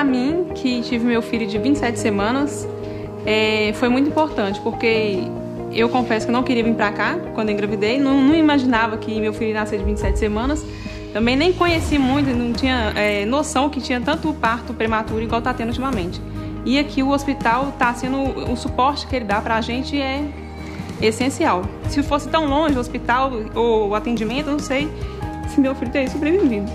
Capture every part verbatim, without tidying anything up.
mim, que tive meu filho de vinte e sete semanas, é, foi muito importante, porque eu confesso que não queria vir para cá quando eu engravidei, não, não imaginava que meu filho ia nascer de vinte e sete semanas. Também nem conheci muito, não tinha é, noção que tinha tanto parto prematuro igual está tendo ultimamente. E aqui o hospital está sendo, o suporte que ele dá para a gente é essencial. Se fosse tão longe o hospital ou o atendimento, eu não sei se meu filho teria sobrevivido.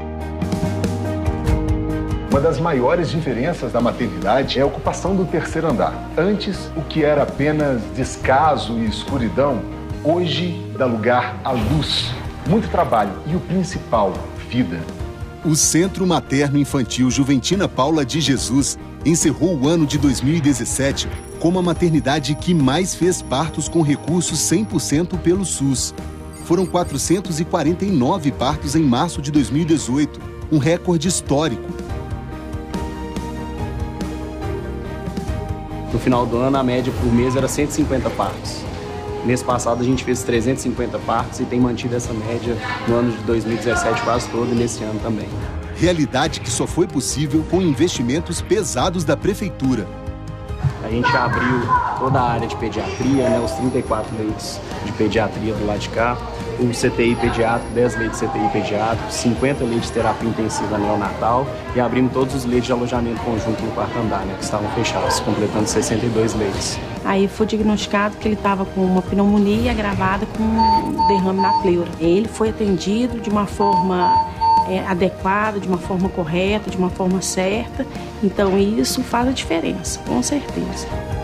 Uma das maiores diferenças da maternidade é a ocupação do terceiro andar. Antes, o que era apenas descaso e escuridão, hoje dá lugar à luz, muito trabalho e o principal, vida. O Centro Materno Infantil Juventina Paula de Jesus encerrou o ano de dois mil e dezessete como a maternidade que mais fez partos com recursos cem por cento pelo SUS. Foram quatrocentos e quarenta e nove partos em março de dois mil e dezoito, um recorde histórico. No final do ano, a média por mês era cento e cinquenta partos. Mês passado, a gente fez trezentos e cinquenta partos e tem mantido essa média no ano de dois mil e dezessete quase todo e nesse ano também. Realidade que só foi possível com investimentos pesados da Prefeitura. A gente abriu toda a área de pediatria, né, os trinta e quatro leitos de pediatria do lado de cá, o C T I pediátrico, dez leitos de C T I pediátrico, cinquenta leitos de terapia intensiva neonatal e abrimos todos os leitos de alojamento conjunto no quarto andar, né, que estavam fechados, completando sessenta e dois leitos. Aí foi diagnosticado que ele estava com uma pneumonia agravada com um derrame na pleura. Ele foi atendido de uma forma é, adequada, de uma forma correta, de uma forma certa. Então isso faz a diferença, com certeza.